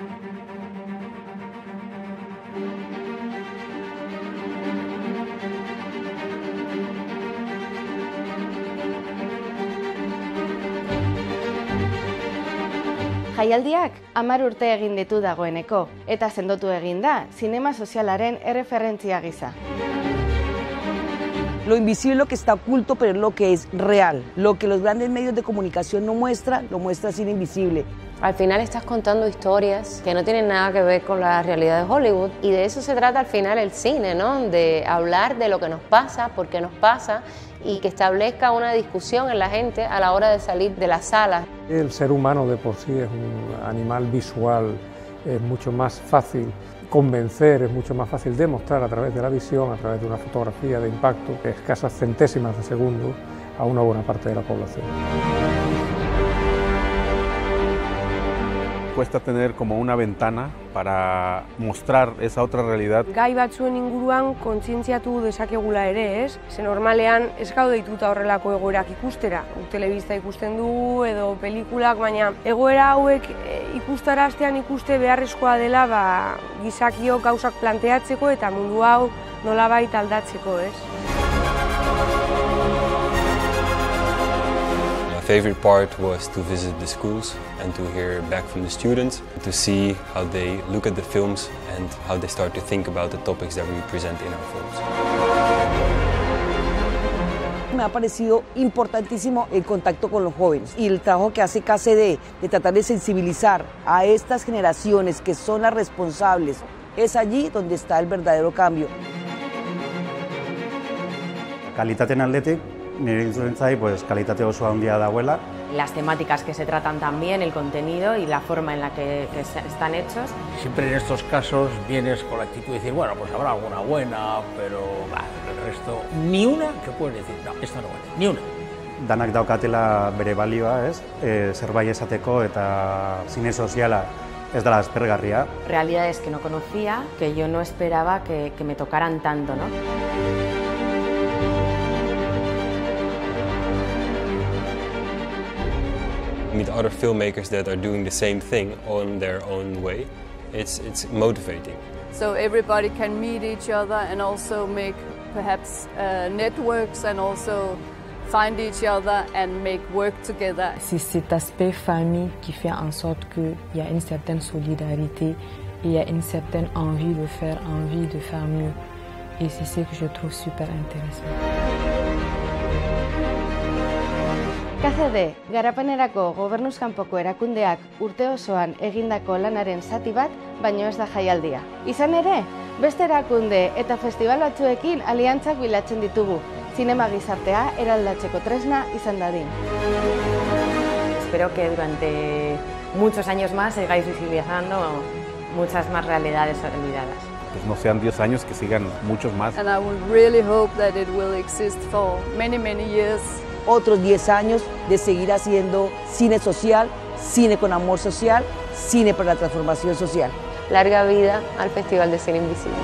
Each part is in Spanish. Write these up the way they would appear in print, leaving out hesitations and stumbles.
Jaialdiak 10 urte egin ditu dagoeneko, eta sendotu egin da zinema sozialaren erreferentzia gisa. Lo invisible es lo que está oculto, pero es lo que es real. Lo que los grandes medios de comunicación no muestran, lo muestra el cine invisible. Al final estás contando historias que no tienen nada que ver con la realidad de Hollywood, y de eso se trata al final el cine, ¿no? De hablar de lo que nos pasa, por qué nos pasa, y que establezca una discusión en la gente a la hora de salir de la sala. El ser humano de por sí es un animal visual, es mucho más fácil convencer, es mucho más fácil demostrar a través de la visión, a través de una fotografía de impacto, escasas centésimas de segundo a una buena parte de la población. Cuesta tener como una ventana para mostrar esa otra realidad. Gai batzuen inguruan kontzientziatu dezakegula ere, ez? Ze normalean ez gaude dituta horrelako egoerak ikustera. Telebista ikusten dugu edo pelikulak, baina egoera hauek ikustaraztean ikuste beharrezkoa dela gizakiok gauzak planteatzeko eta mundu hau nolabait aldatzeko, ez? My favorite part was to visit the schools and to hear back from the students, to see how they look at the films and how they start to think about the topics that we present in our films. Me ha parecido importantísimo el contacto con los jóvenes y el trabajo que hace KCD de tratar de sensibilizar a estas generaciones que son las responsables. Es allí donde está el verdadero cambio. Kalitateen aldetik, nire iruditzen pues kalitate oso handia dagoela. Las temáticas que se tratan también, el contenido y la forma en la que están hechos. Siempre en estos casos vienes con la actitud de decir, bueno, pues habrá alguna buena, pero el resto, ni una que puedes decir, no, esta no vale, ni una. Danak daukatela bere balioa, ez? Zerbait esateko eta zine soziala ez dela aspergarria. Realidades que no conocía, que yo no esperaba que me tocaran tanto, ¿no? Meet other filmmakers that are doing the same thing on their own way. It's motivating. So everybody can meet each other and also make perhaps networks and also find each other and make work together. C'est cet aspect famille qui fait en sorte qu'il y a une certaine solidarité et il y a une certaine envie de faire mieux. Et c'est ce que je trouve super intéressant. KCD, garapenerako gobernuzkanpoko erakundeak urte osoan egindako lanaren zati bat, baino ez da jaialdia. Izan ere, beste erakunde eta festival batzuekin aliantzak bilatzen ditugu, zinema gizartea eraldatzeko tresna izan dadin. Espero que durante muchos años más sigáis visibilizando muchas más realidades olvidadas. Pues no sean 10 años, que sigan muchos más. And I would really hope that it will exist for many, many years. Otros 10 años de seguir haciendo cine social, cine con amor social, cine para la transformación social. Larga vida al Festival de Cine Invisible.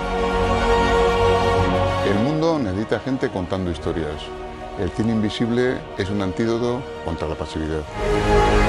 El mundo necesita gente contando historias. El cine invisible es un antídoto contra la pasividad.